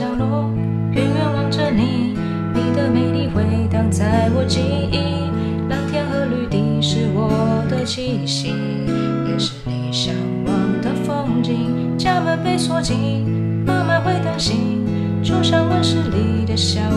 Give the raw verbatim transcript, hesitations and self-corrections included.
角落，远远望着你，你的美丽回荡在我记忆。蓝天和绿地是我的气息，也是你向往的风景。家门被锁紧，妈妈会担心，就像温室里的小